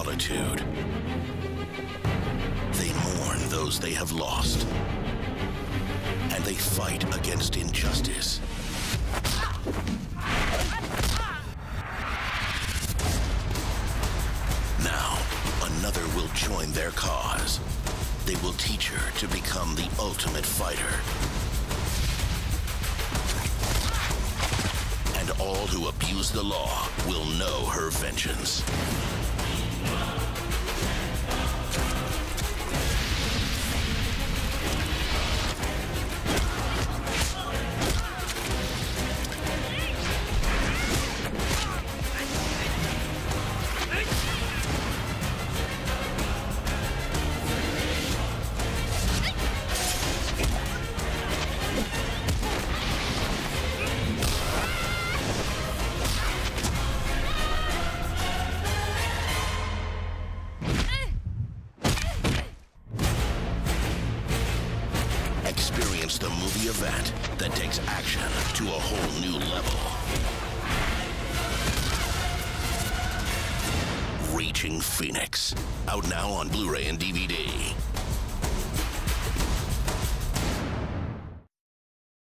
solitude. They mourn those they have lost. And they fight against injustice. Now, another will join their cause. They will teach her to become the ultimate fighter. And all who abuse the law will know her vengeance. Experience the movie event that takes action to a whole new level. Reaching Phoenix. Out now on Blu-ray and DVD.